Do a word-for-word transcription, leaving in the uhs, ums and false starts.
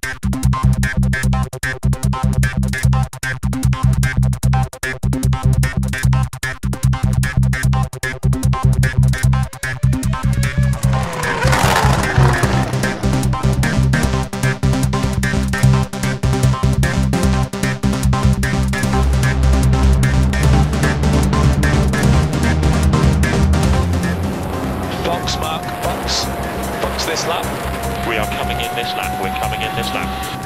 Box, Mark, box. Box this lap. We are coming in this lap, we're coming in this lap.